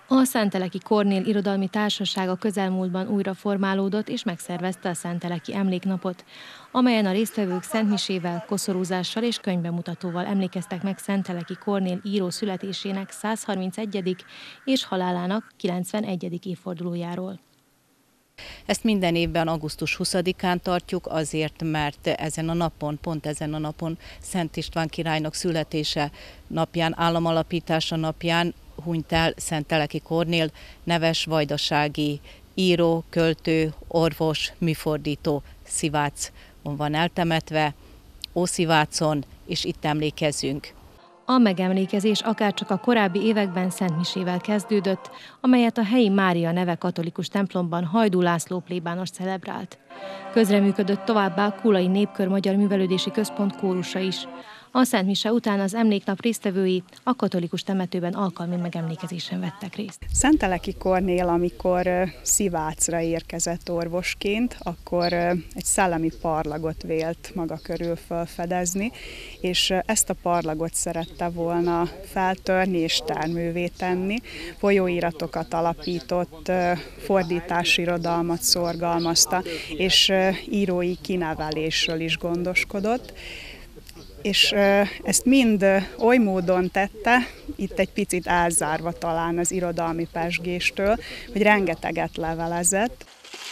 A Szenteleki Kornél Irodalmi Társaság a közelmúltban újra formálódott és megszervezte a Szenteleki Emléknapot, amelyen a résztvevők szentmisével, koszorúzással és könyvbemutatóval emlékeztek meg Szenteleki Kornél író születésének 131. és halálának 91. évfordulójáról. Ezt minden évben augusztus 20-án tartjuk, azért, mert pont ezen a napon Szent István királynak születése napján, államalapítása napján hunyt el Szenteleki Kornél, neves vajdasági író, költő, orvos, műfordító. Szivácon van eltemetve, Ószivácon, és itt emlékezünk. A megemlékezés akárcsak a korábbi években szentmisével kezdődött, amelyet a helyi Mária neve katolikus templomban Hajdú László plébános celebrált. Közreműködött továbbá a Kulai Népkör Magyar Művelődési Központ kórusa is. A szentmise után az emléknap résztvevői a katolikus temetőben alkalmi megemlékezésen vettek részt. Szenteleki Kornél, amikor Szivácra érkezett orvosként, akkor egy szellemi parlagot vélt maga körül felfedezni, és ezt a parlagot szerette volna feltörni és termővé tenni. Folyóiratokat alapított, fordításirodalmat szorgalmazta, és írói kinevelésről is gondoskodott. És ezt mind oly módon tette, itt egy picit elzárva talán az irodalmi pezsgéstől, hogy rengeteget levelezett.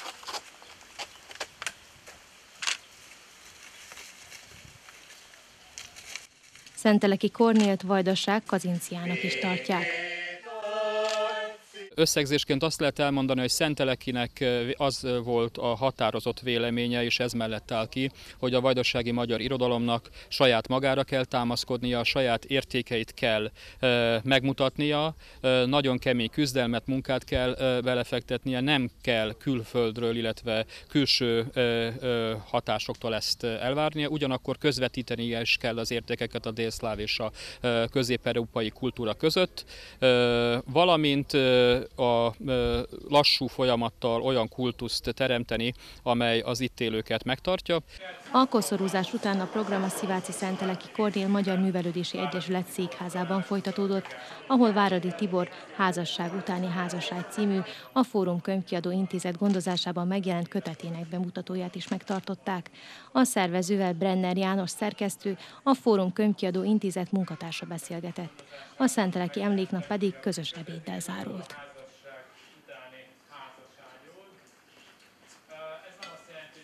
Szenteleki Kornélt Vajdaság kazinciának is tartják. Összegzésként azt lehet elmondani, hogy Szentelekinek az volt a határozott véleménye, és ez mellett áll ki, hogy a vajdasági magyar irodalomnak saját magára kell támaszkodnia, saját értékeit kell megmutatnia, nagyon kemény küzdelmet, munkát kell belefektetnie, nem kell külföldről, illetve külső hatásoktól ezt elvárnia, ugyanakkor közvetítenie is kell az értékeket a délszláv és a közép-európai kultúra között, valamint a lassú folyamattal olyan kultuszt teremteni, amely az itt élőket megtartja. A koszorúzás után a program a Sziváci Szenteleki Kornél Magyar Művelődési Egyesület székházában folytatódott, ahol Váradi Tibor Házasság utáni házasság című, a Fórum Könyvkiadó Intézet gondozásában megjelent kötetének bemutatóját is megtartották. A szervezővel Brenner János szerkesztő, a Fórum Könyvkiadó Intézet munkatársa beszélgetett. A Szenteleki Emléknap pedig közös ebéddel zárult.